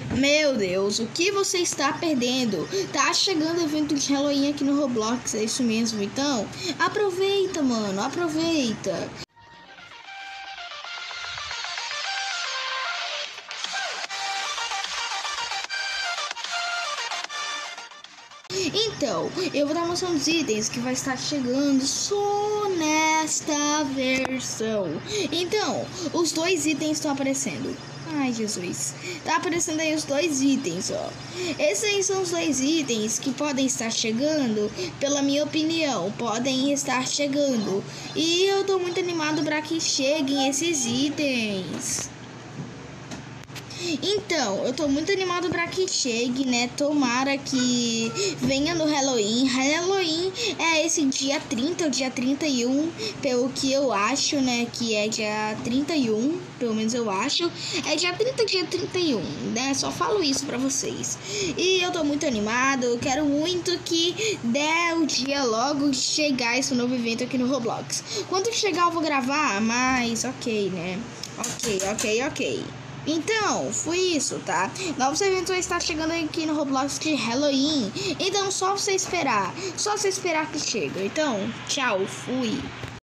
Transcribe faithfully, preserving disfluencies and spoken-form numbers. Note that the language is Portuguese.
Meu Deus, o que você está perdendo? Tá chegando o evento de Halloween aqui no Roblox, é isso mesmo. Então, aproveita, mano, aproveita. Então, eu vou estar mostrando os itens que vai estar chegando só nesta versão. Então, os dois itens estão aparecendo. Ai, Jesus. Tá aparecendo aí os dois itens, ó. Esses aí são os dois itens que podem estar chegando, pela minha opinião, podem estar chegando. E eu tô muito animado para que cheguem esses itens. Então, eu tô muito animado pra que chegue, né? Tomara que venha no Halloween. Halloween é esse dia trinta ou dia trinta e um, pelo que eu acho, né? Que é dia trinta e um, pelo menos eu acho. É dia trinta, dia trinta e um, né? Só falo isso pra vocês. E eu tô muito animado, eu quero muito que dê o dia logo de chegar esse novo evento aqui no Roblox. Quando chegar eu vou gravar, mas ok, né? Ok, ok, ok. Então, foi isso, tá? Novos eventos vai estar chegando aqui no Roblox de Halloween. Então, só você esperar. Só você esperar que chega. Então, tchau, fui.